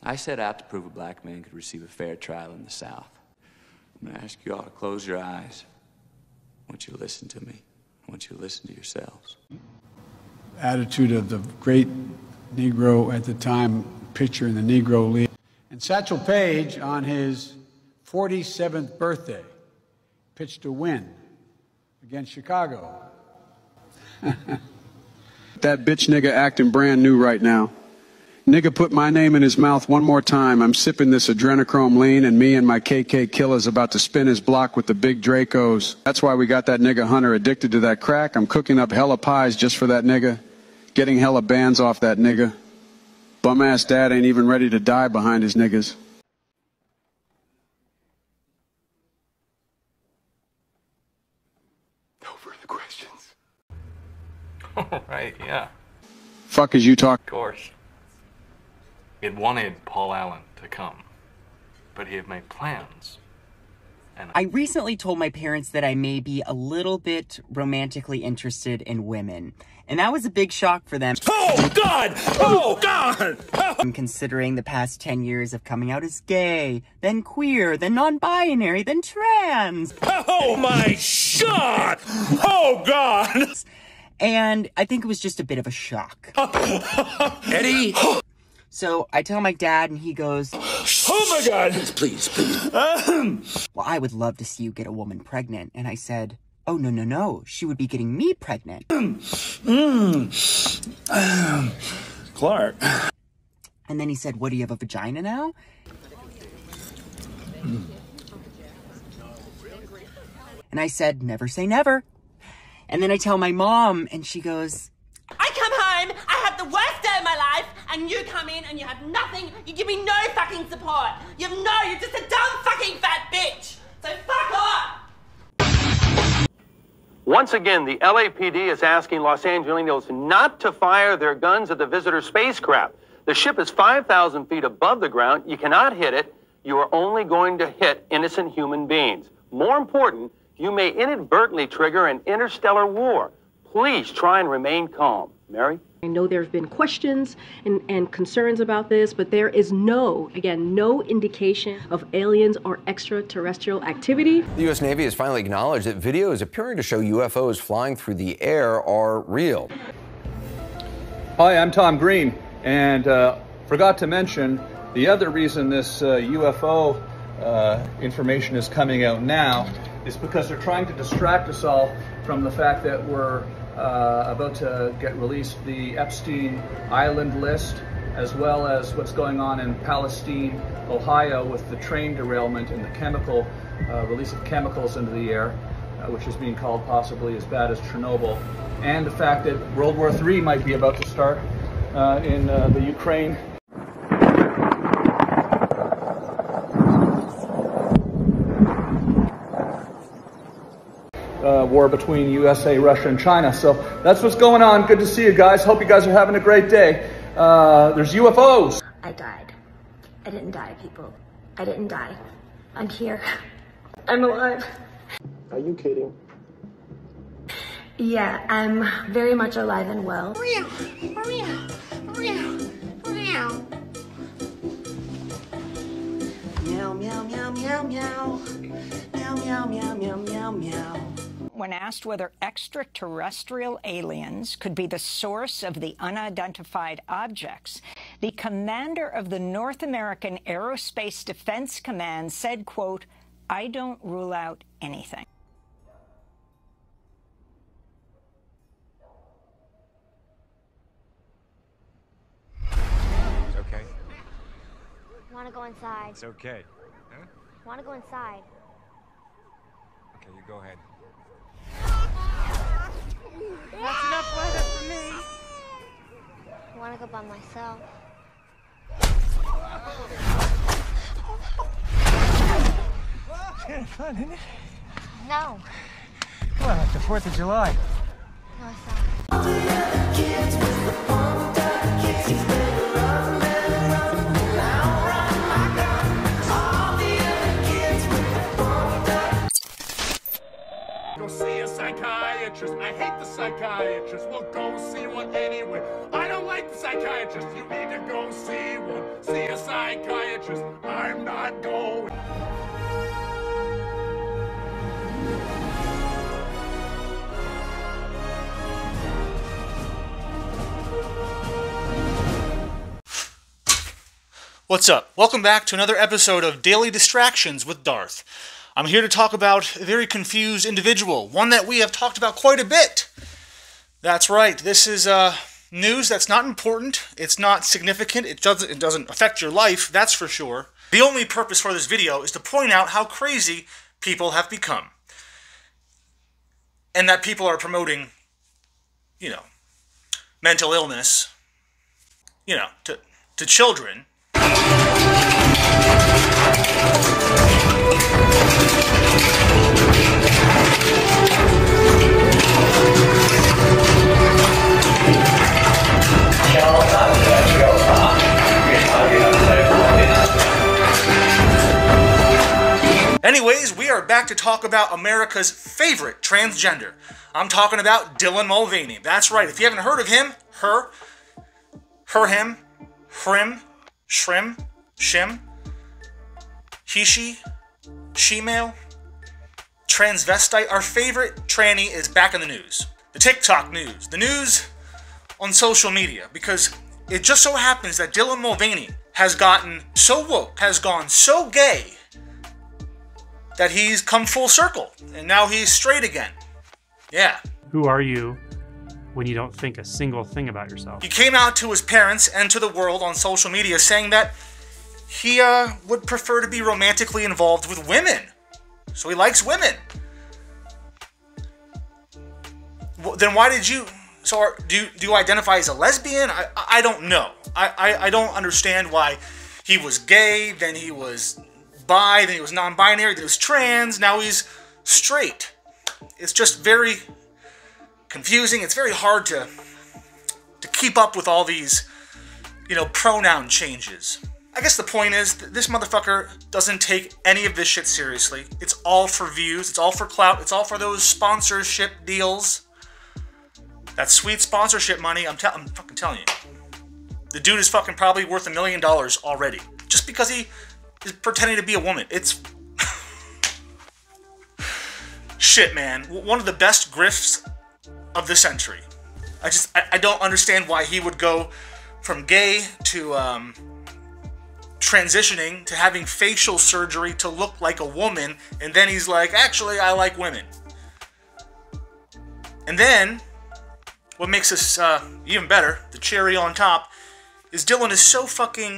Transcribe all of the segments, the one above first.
I set out to prove a black man could receive a fair trial in the South. I'm gonna ask you all to close your eyes. I want you to listen to me. I want you to listen to yourselves. Attitude of the great Negro at the time, pitcher in the Negro League. And Satchel Paige, on his 47th birthday, pitched a win against Chicago. That bitch nigga acting brand new right now. Nigga put my name in his mouth one more time. I'm sipping this adrenochrome lean, and me and my KK killer's about to spin his block with the big Dracos. That's why we got that nigga Hunter addicted to that crack. I'm cooking up hella pies just for that nigga. Getting hella bands off that nigga. Bum-ass dad ain't even ready to die behind his niggas. No further questions. All right, yeah. Fuck is you talking? Of course. It wanted Paul Allen to come, but he had made plans. And I recently told my parents that I may be a little bit romantically interested in women, and that was a big shock for them. Oh, God! Oh, God! I'm considering the past 10 years of coming out as gay, then queer, then non-binary, then trans. Oh, my God! Oh, God! And I think it was just a bit of a shock. Eddie? So I tell my dad, and he goes, Oh, my God! Please. well, I would love to see you get a woman pregnant. And I said, oh, no. She would be getting me pregnant. Clark. And then he said, what, do you have a vagina now? And I said, never say never. And then I tell my mom, and she goes, I come home, I have the worst day of my life, and you come in and you have nothing, you give me no fucking support. You're just a dumb fucking fat bitch. So fuck off. Once again, the LAPD is asking Los Angelenos not to fire their guns at the visitor spacecraft. The ship is 5,000 feet above the ground. You cannot hit it. You are only going to hit innocent human beings. More important, you may inadvertently trigger an interstellar war. Please try and remain calm. Mary? I know there have been questions and concerns about this, but there is no indication of aliens or extraterrestrial activity. The U.S. Navy has finally acknowledged that videos appearing to show UFOs flying through the air are real. Hi, I'm Tom Green, and forgot to mention the other reason this UFO information is coming out now is because they're trying to distract us all from the fact that we're about to get released the Epstein Island list, as well as what's going on in Palestine, Ohio, with the train derailment and the chemical release of chemicals into the air, which is being called possibly as bad as Chernobyl, and the fact that World War III might be about to start in the Ukraine. War between USA, Russia, and China. So that's what's going on. Good to see you guys. Hope you guys are having a great day. There's UFOs. I died. I didn't die, people. I didn't die. I'm here. I'm alive. Are you kidding? Yeah, I'm very much alive and well. Meow, meow, meow, meow, meow. Meow, meow, meow, meow, meow, meow. When asked whether extraterrestrial aliens could be the source of the unidentified objects, the commander of the North American Aerospace Defense Command said, quote, I don't rule out anything. It's okay. Want to go inside. It's okay. Huh? Want to go inside. Okay, you go ahead. That's enough weather for me. I want to go by myself. Kind of fun, isn't it? No. Come on, like the 4th of July. No, it's not. Go see a psychiatrist. I hate the psychiatrist. Well, go see one anyway. I don't like the psychiatrist. You need to go see one. See a psychiatrist. I'm not going. What's up? Welcome back to another episode of Daily Distractions with Darth. I'm here to talk about a very confused individual, one that we have talked about quite a bit. That's right, this is news that's not important, it's not significant, it doesn't affect your life, that's for sure. The only purpose for this video is to point out how crazy people have become. And that people are promoting, you know, mental illness, you know, to children. Anyways, we are back to talk about America's favorite transgender. I'm talking about Dylan Mulvaney. That's right. If you haven't heard of him, her, him, shrim, shim, he, she male, transvestite. Our favorite tranny is back in the news. The TikTok news. The news on social media. Because it just so happens that Dylan Mulvaney has gotten so woke, has gone so gay, that he's come full circle. And now he's straight again. Yeah. Who are you when you don't think a single thing about yourself? He came out to his parents and to the world on social media saying that he would prefer to be romantically involved with women. So he likes women. Well, then why did you... So do you identify as a lesbian? I don't know. I don't understand why he was gay, then he was bi, then he was non-binary, then he was trans, now he's straight. It's just very confusing. It's very hard to keep up with all these, you know, pronoun changes. I guess the point is, this motherfucker doesn't take any of this shit seriously. It's all for views, it's all for clout, it's all for those sponsorship deals. That sweet sponsorship money, I'm fucking telling you. The dude is fucking probably worth $1 million already. Just because he is pretending to be a woman. It's... shit, man. One of the best grifts of the century. I don't understand why he would go from gay to transitioning to having facial surgery to look like a woman, and then he's like, actually, I like women. And then, what makes this even better, the cherry on top, is Dylan is so fucking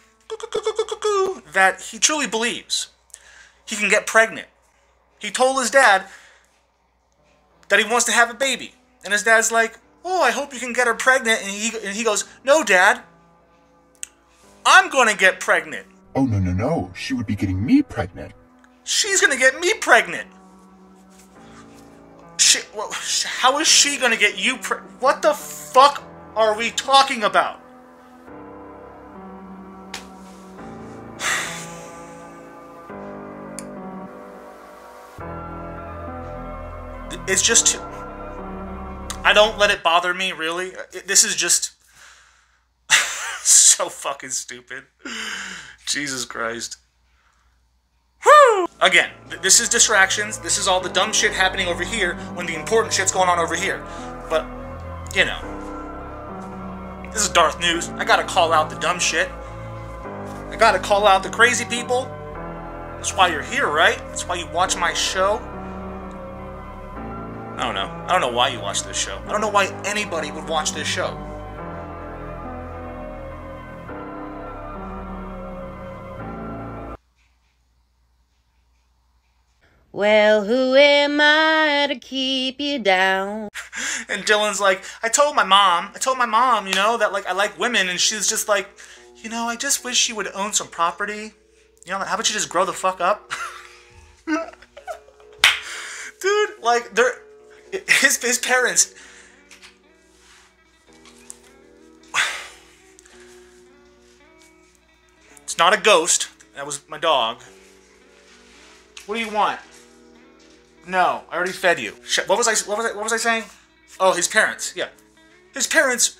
that he truly believes he can get pregnant. He told his dad that he wants to have a baby. And his dad's like, oh, I hope you can get her pregnant. And he goes, no, Dad. I'm going to get pregnant. Oh, no. She would be getting me pregnant. She's going to get me pregnant. How is she going to get you pregnant? What the fuck are we talking about? It's just... I don't let it bother me, really. This is just... so fucking stupid. Jesus Christ. Woo! Again, this is distractions. This is all the dumb shit happening over here when the important shit's going on over here. But, you know. This is DarthNews. I gotta call out the dumb shit. I gotta call out the crazy people. That's why you're here, right? That's why you watch my show. I don't know. I don't know why you watch this show. I don't know why anybody would watch this show. Well, who am I to keep you down? And Dylan's like, I told my mom, you know, that like I like women, and she's just like, you know, I just wish you would own some property. You know, how about you just grow the fuck up? Dude, like, his parents... It's not a ghost. That was my dog. What do you want? No, I already fed you. What was I saying? Oh, his parents, yeah. His parents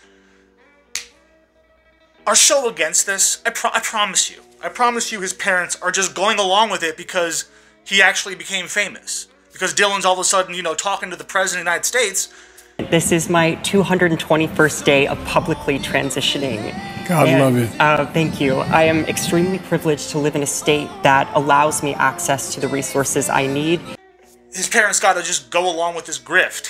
are so against this. I promise you. I promise you his parents are just going along with it because he actually became famous. Because Dylan's all of a sudden, you know, talking to the President of the United States. This is my 221st day of publicly transitioning. God love it. Thank you. I am extremely privileged to live in a state that allows me access to the resources I need. His parents got to just go along with this grift.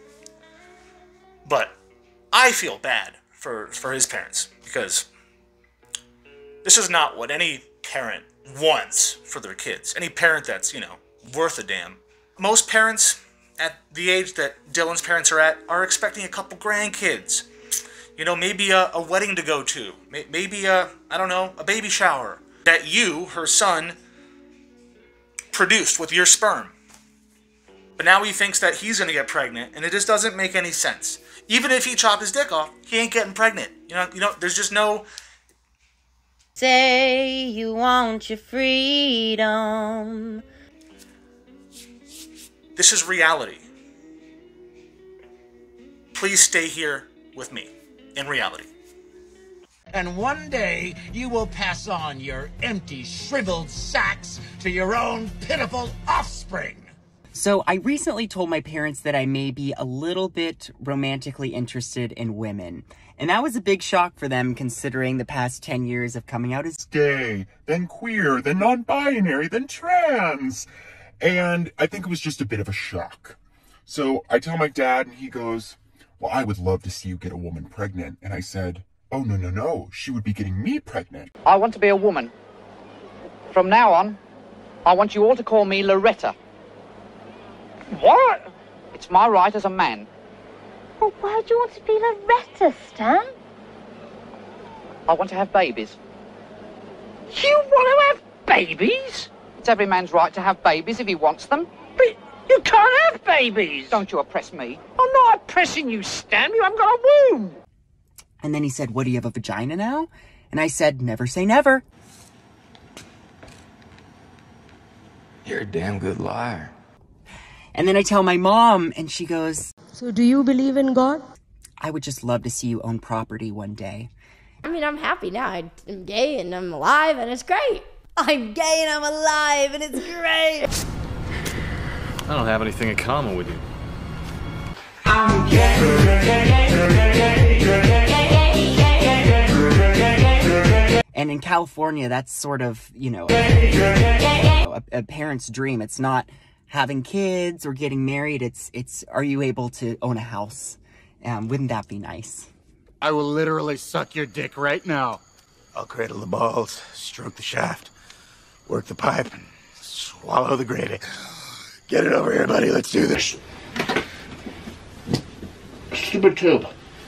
But I feel bad for his parents because this is not what any parent wants for their kids. Any parent that's, you know, worth a damn. Most parents at the age that Dylan's parents are at are expecting a couple grandkids. You know, maybe a wedding to go to. Maybe I don't know, a baby shower. That you, her son, produced with your sperm. But now he thinks that he's going to get pregnant, and it just doesn't make any sense. Even if he chopped his dick off, he ain't getting pregnant. You know, there's just no... Say you want your freedom. This is reality. Please stay here with me, in reality. And one day, you will pass on your empty, shriveled sacks to your own pitiful offspring. So I recently told my parents that I may be a little bit romantically interested in women. And that was a big shock for them considering the past 10 years of coming out as Gay, then queer, then non-binary, then trans. And I think it was just a bit of a shock. So I tell my dad and he goes, well, I would love to see you get a woman pregnant. And I said, oh, no. She would be getting me pregnant. I want to be a woman. From now on, I want you all to call me Loretta. What? It's my right as a man. Well, why do you want to be Loretta, Stan? I want to have babies. You want to have babies? It's every man's right to have babies if he wants them. But you can't have babies. Don't you oppress me. I'm not oppressing you, Stan. You haven't got a womb. And then he said, what, do you have a vagina now? And I said, never say never. You're a damn good liar. And then I tell my mom, and she goes, So do you believe in God? I would just love to see you own property one day. I mean, I'm happy now. I'm gay and I'm alive and it's great. I'm gay and I'm alive and it's great. I don't have anything in common with you. I'm gay. And in California, that's sort of, you know, a parent's dream. It's not having kids or getting married. It's are you able to own a house? Wouldn't that be nice? I will literally suck your dick right now. I'll cradle the balls, stroke the shaft, work the pipe, and swallow the gravy. Get it over here, buddy. Let's do this. Stupid tube.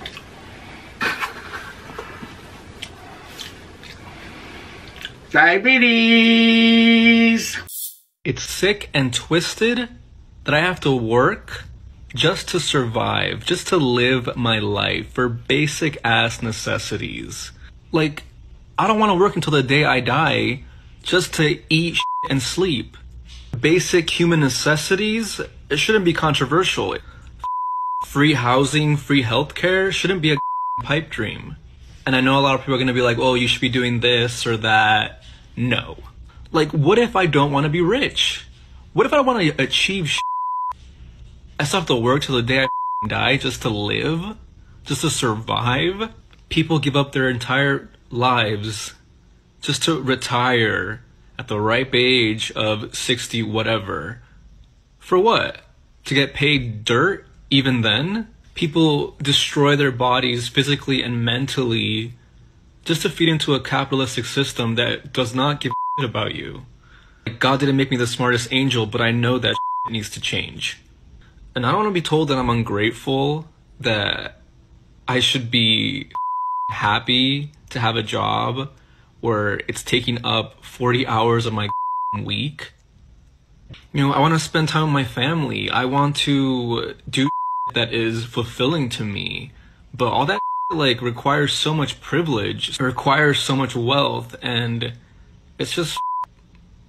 Diabetes! It's sick and twisted that I have to work just to survive, just to live my life for basic ass necessities. Like, I don't want to work until the day I die just to eat and sleep. Basic human necessities, it shouldn't be controversial. Free housing, free healthcare shouldn't be a pipe dream. And I know a lot of people are going to be like, oh, you should be doing this or that. No. Like, what if I don't want to be rich? What if I want to achieve I still have to work till the day I die just to live? Just to survive? People give up their entire lives just to retire at the ripe age of 60 whatever. For what? To get paid dirt even then? People destroy their bodies physically and mentally just to feed into a capitalistic system that does not give a shit about you. God didn't make me the smartest angel, but I know that shit needs to change. And I don't want to be told that I'm ungrateful, that I should be happy to have a job where it's taking up 40 hours of my week. You know, I want to spend time with my family. I want to do that is fulfilling to me. But all that like requires so much privilege, it requires so much wealth, and it's just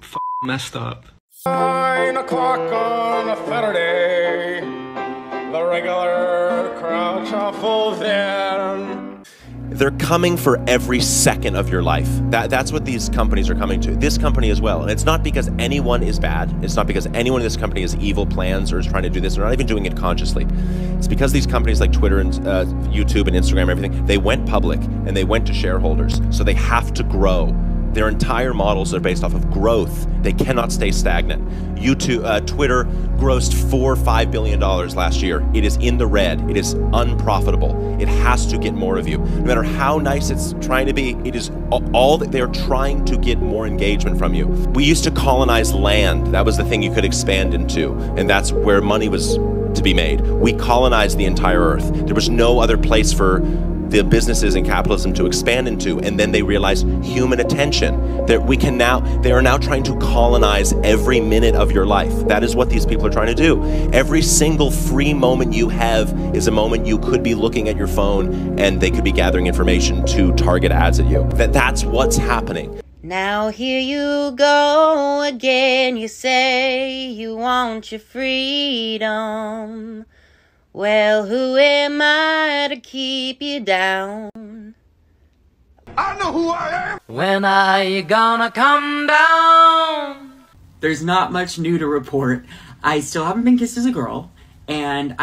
messed up. 9 o'clock on a Saturday, the regular crowd shuffles in. They're coming for every second of your life. That's what these companies are coming to. This company as well. And it's not because anyone is bad. It's not because anyone in this company has evil plans or is trying to do this. They're not even doing it consciously. It's because these companies like Twitter and YouTube and Instagram and everything, they went public and they went to shareholders. So they have to grow. Their entire models are based off of growth. They cannot stay stagnant. Twitter grossed $4 or $5 billion last year. It is in the red. It is unprofitable. It has to get more of you. No matter how nice it's trying to be, it is all that they're trying to get more engagement from you. We used to colonize land. That was the thing you could expand into, and that's where money was to be made. We colonized the entire earth. There was no other place for the businesses and capitalism to expand into, and then they realized human attention, that they are now trying to colonize every minute of your life. That is what these people are trying to do. Every single free moment you have is a moment you could be looking at your phone and they could be gathering information to target ads at you. That's what's happening. Now here you go again, you say you want your freedom. Well, who am I to keep you down? I know who I am. When are you gonna come down? There's not much new to report. I still haven't been kissed as a girl, and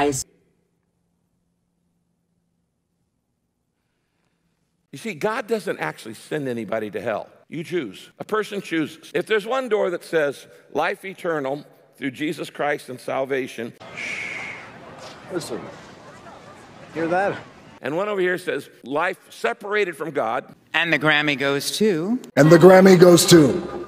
You see, God doesn't actually send anybody to hell. You choose. A person chooses. If there's one door that says life eternal through Jesus Christ and salvation. Listen, hear that? And one over here says life separated from God. And the Grammy goes to. And the Grammy goes to.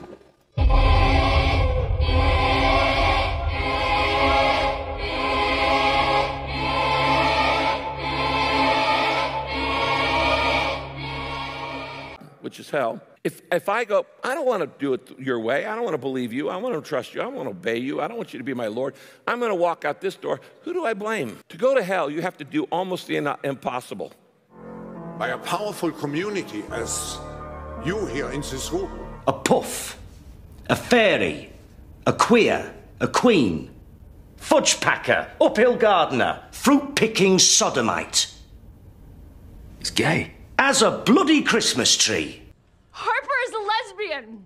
Which is hell. If I go, I don't want to do it your way. I don't want to believe you. I want to trust you. I want to obey you. I don't want you to be my Lord. I'm going to walk out this door. Who do I blame? To go to hell, you have to do almost the impossible. By a powerful community as you here in this room. A puff, a fairy, a queer, a queen, fudge packer, uphill gardener, fruit-picking sodomite. He's gay. As a bloody Christmas tree. Harper is a lesbian.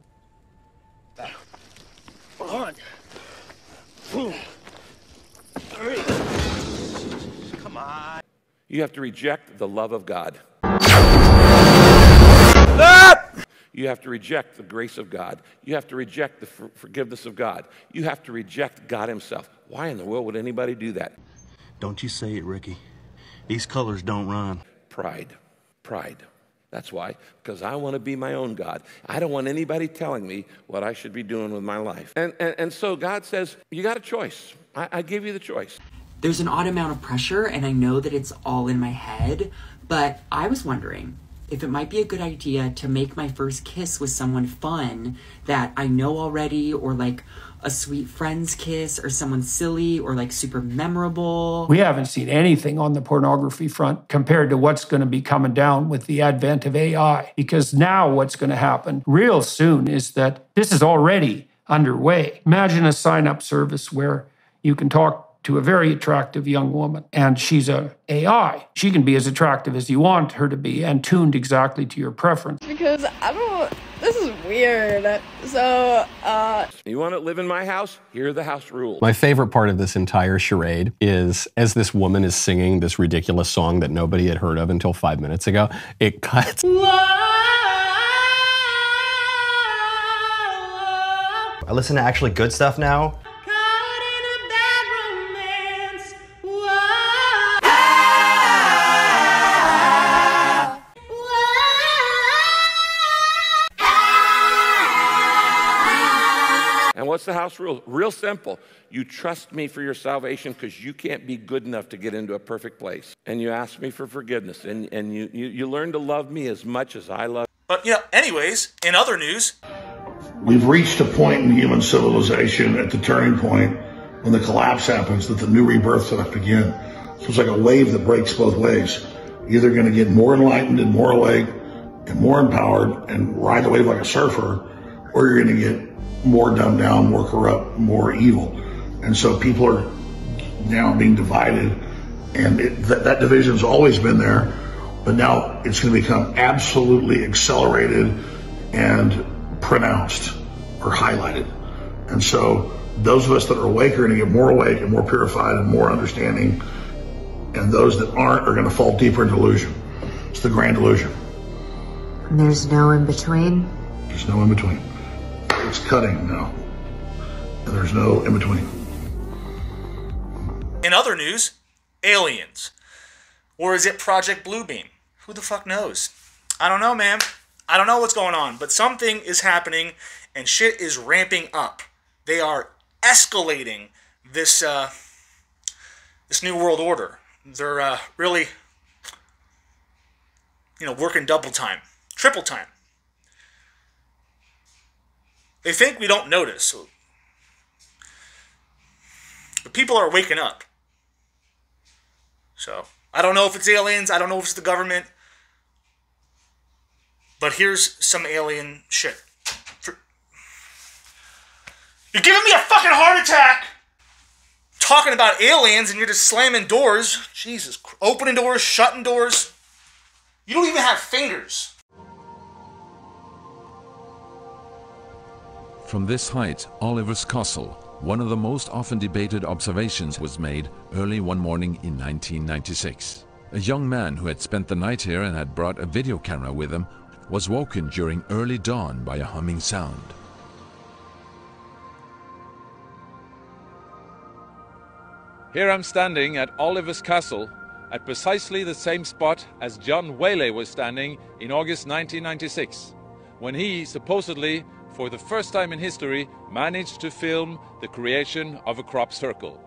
One, two, three. Come on. You have to reject the love of God. You have to reject the grace of God. You have to reject the forgiveness of God. You have to reject God himself. Why in the world would anybody do that? Don't you say it, Ricky. These colors don't run. Pride. Pride. That's why, because I want to be my own God. I don't want anybody telling me what I should be doing with my life. And so God says, you got a choice. I give you the choice. There's an odd amount of pressure, and I know that it's all in my head, but I was wondering if it might be a good idea to make my first kiss with someone fun that I know already, or like a sweet friend's kiss, or someone silly, or like super memorable. We haven't seen anything on the pornography front compared to what's going to be coming down with the advent of AI. Because now what's going to happen real soon is that this is already underway. Imagine a sign-up service where you can talk to a very attractive young woman, and she's a AI. She can be as attractive as you want her to be and tuned exactly to your preference. Because this is weird. So, You want to live in my house? Here are the house rules. My favorite part of this entire charade is as this woman is singing this ridiculous song that nobody had heard of until 5 minutes ago, it cuts. I listen to actually good stuff now. And what's the house rule? Real simple. You trust me for your salvation because you can't be good enough to get into a perfect place. And you ask me for forgiveness. And you learn to love me as much as I love. But, anyways, in other news. We've reached a point in human civilization at the turning point when the collapse happens that the new rebirth will begin. So it's like a wave that breaks both ways. You're either going to get more enlightened and more awake and more empowered and ride the wave like a surfer, or you're going to get more dumbed down, more corrupt, more evil. And so people are now being divided And that division's always been there, but now it's going to become absolutely accelerated and pronounced or highlighted. And so those of us that are awake are going to get more awake and more purified and more understanding, and those that aren't are going to fall deeper into delusion. It's the grand illusion. And there's no in between? There's no in between. It's cutting now, and there's no in between. In other news, aliens. Or is it Project Bluebeam? Who the fuck knows? I don't know, man. I don't know what's going on, but something is happening and shit is ramping up. They are escalating this this new world order. They're really, working double time, triple time. They think we don't notice, but people are waking up. So, I don't know if it's aliens, I don't know if it's the government, but here's some alien shit. You're giving me a fucking heart attack! Talking about aliens and you're just slamming doors. Jesus, opening doors, shutting doors. You don't even have fingers. From this height, Oliver's Castle, one of the most often debated observations, was made early one morning in 1996. A young man who had spent the night here and had brought a video camera with him was woken during early dawn by a humming sound. Here I'm standing at Oliver's Castle at precisely the same spot as John Whaley was standing in August 1996, when he supposedly, for the first time in history, managed to film the creation of a crop circle.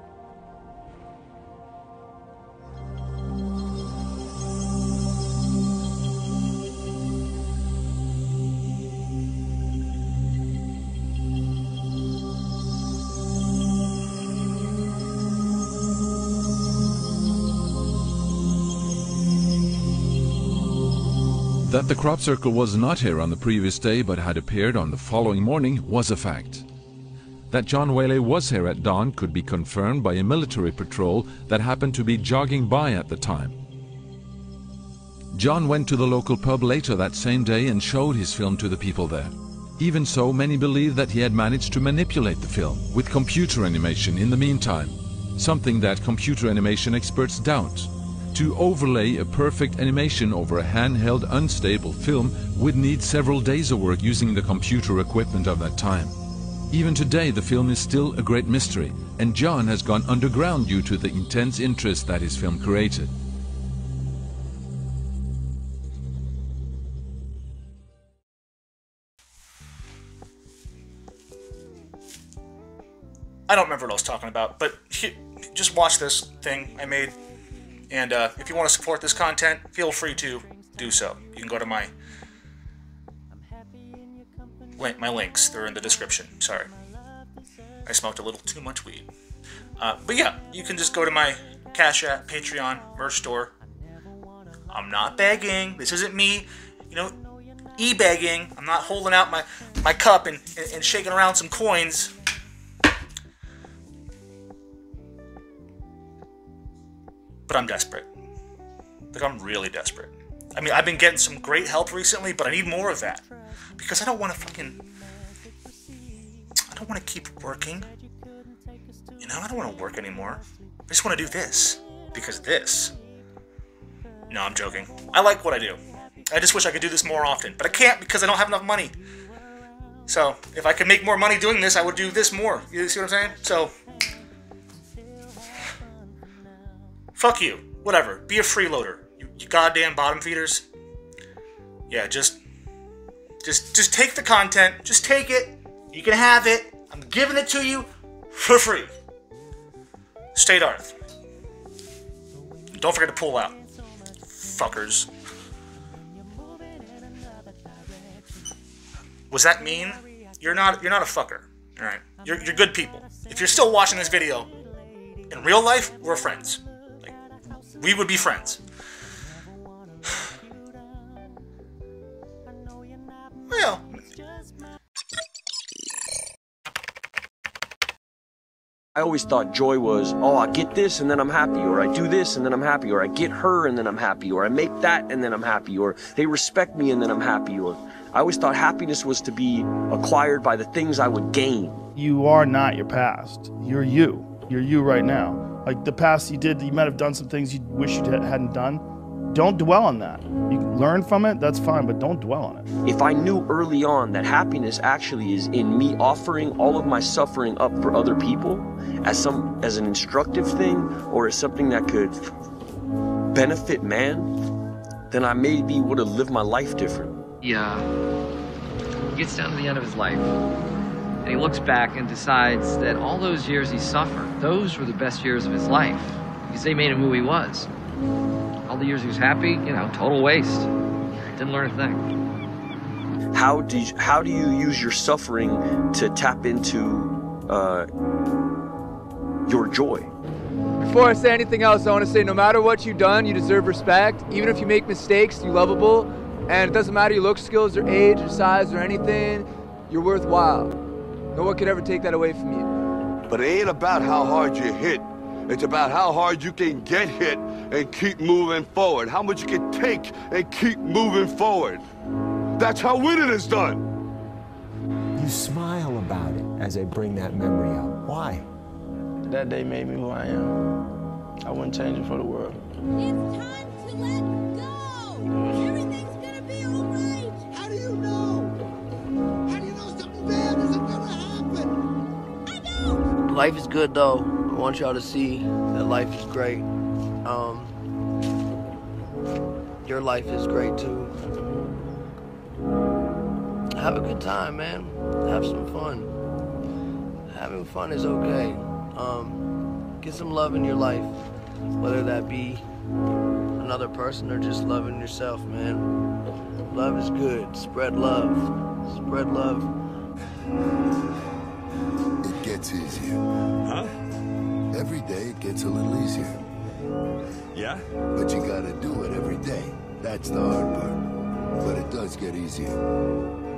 That the crop circle was not here on the previous day but had appeared on the following morning was a fact. That John Whaley was here at dawn could be confirmed by a military patrol that happened to be jogging by at the time. John went to the local pub later that same day and showed his film to the people there. Even so, many believe that he had managed to manipulate the film with computer animation in the meantime, something that computer animation experts doubt. To overlay a perfect animation over a handheld, unstable film would need several days of work using the computer equipment of that time. Even today, the film is still a great mystery, and John has gone underground due to the intense interest that his film created. I don't remember what I was talking about, but just watch this thing I made. And if you want to support this content, feel free to do so. You can go to my links. They're in the description. Sorry. I smoked a little too much weed. But yeah, you can just go to my CashApp, Patreon, merch store. I'm not begging. This isn't me, e-begging. I'm not holding out my cup and shaking around some coins. But I'm desperate. Like, I'm really desperate. I mean, I've been getting some great help recently, but I need more of that. Because I don't want to keep working. I don't want to work anymore. I just want to do this. Because this. No, I'm joking. I like what I do. I just wish I could do this more often. But I can't because I don't have enough money. So, if I could make more money doing this, I would do this more. You see what I'm saying? So, fuck you. Whatever. Be a freeloader. You goddamn bottom feeders. Yeah, just take the content. Just take it. You can have it. I'm giving it to you for free. Stay Darth. Don't forget to pull out. Fuckers. Was that mean? You're not a fucker. Alright. You're good people. If you're still watching this video, in real life, we're friends. We would be friends. Well, I always thought joy was, oh, I get this and then I'm happy, or I do this and then I'm happy, or I get her and then I'm happy, or I make that and then I'm happy, or they respect me and then I'm happy, or I always thought happiness was to be acquired by the things I would gain. You are not your past. You're you. You're you right now. Like the past you did, you might have done some things you wish you hadn't done. Don't dwell on that. You learn from it, that's fine, but don't dwell on it. If I knew early on that happiness actually is in me offering all of my suffering up for other people as an instructive thing or as something that could benefit man, then I maybe would have lived my life different. Yeah. He gets down to the end of his life, and he looks back and decides that all those years he suffered, those were the best years of his life, because they made him who he was. All the years he was happy, total waste. Didn't learn a thing. How do you use your suffering to tap into your joy? Before I say anything else, I want to say no matter what you've done, you deserve respect. Even if you make mistakes, you're lovable. And it doesn't matter your look, skills, or age, or size, or anything, you're worthwhile. No one could ever take that away from you. But it ain't about how hard you hit. It's about how hard you can get hit and keep moving forward. How much you can take and keep moving forward. That's how winning is done. You smile about it as I bring that memory up. Why? That day made me who I am. I wouldn't change it for the world. It's time to let go. Everything's gonna be all right. How do you know? How do you know something bad isn't gonna happen? I don't. Life is good though. I want y'all to see that life is great. Your life is great too. Have a good time, man. Have some fun. Having fun is okay. Get some love in your life, whether that be another person or just loving yourself, man. Love is good. Spread love. Spread love. It gets easier. Huh? Every day it gets a little easier. Yeah? But you gotta do it every day. That's the hard part. But it does get easier.